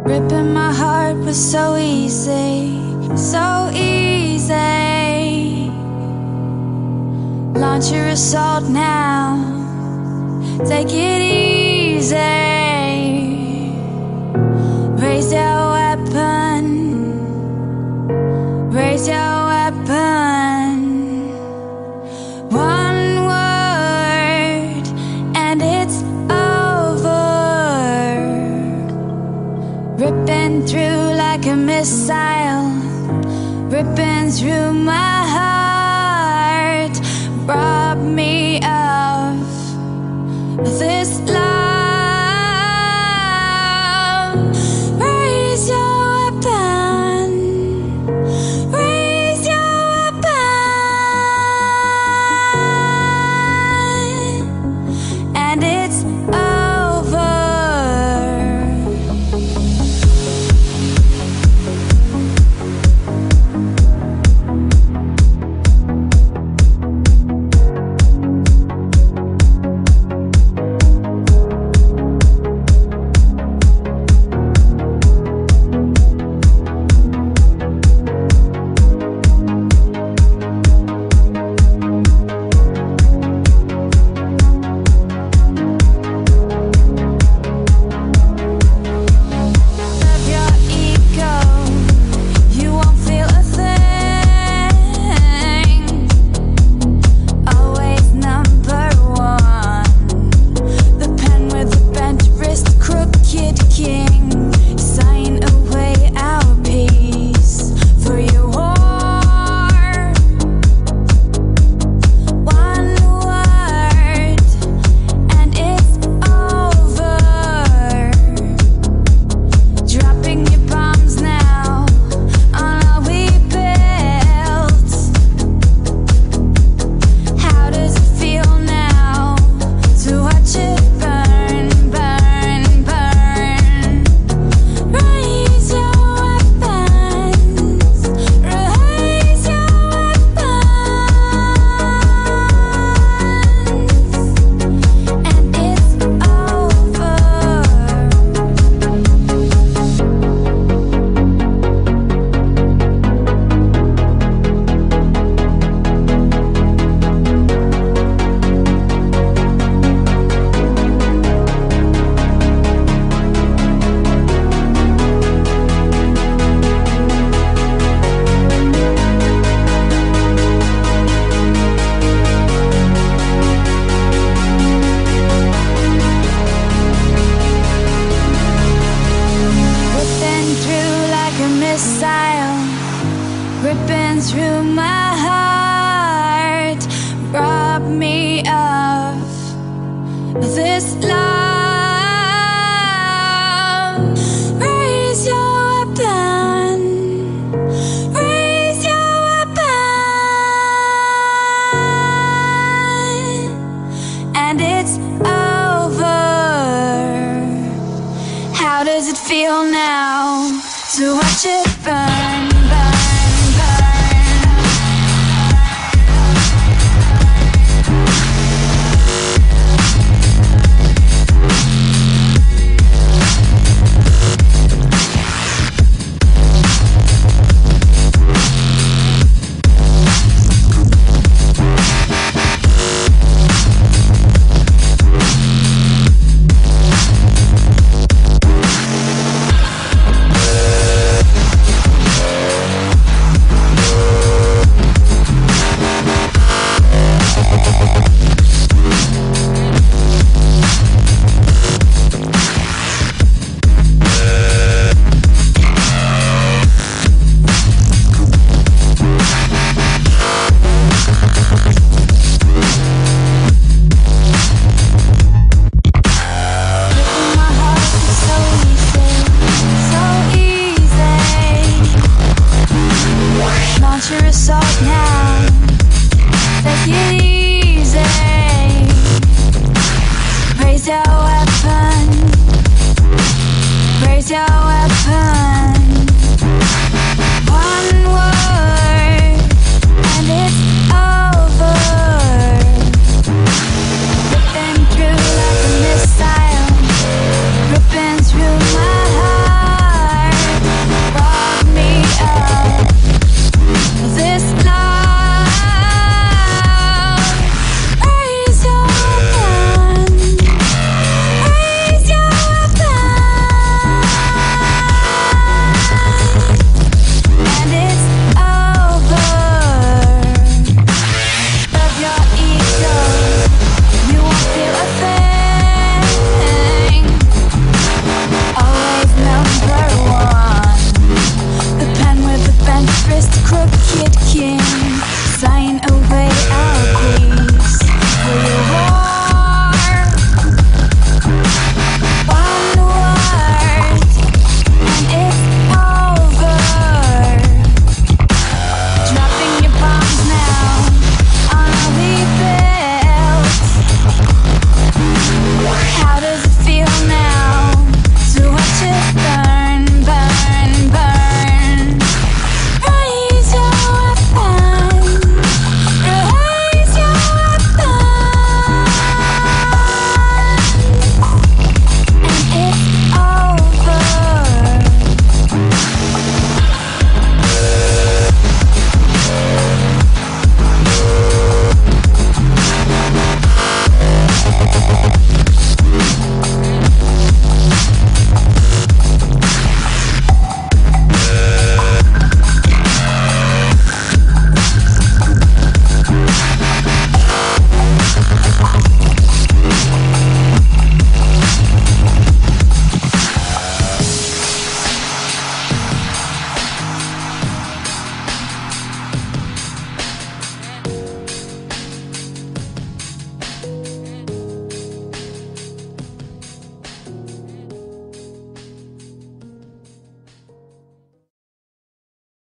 Ripping my heart was so easy, so easy. Launch your assault now, take it easy. Raise your weapon, raise your weapon. One word and it's over. Ripping through like a missile, ripping through my heart. Rob me of this love. Raise your weapon, raise your weapon, and it's over. Ripping through my heart. Rob me of this love. Raise your weapon, raise your weapon, and it's over. How does it feel now to watch it burn? Launch your assault now, take it easy. Raise your weapon, raise your weapon.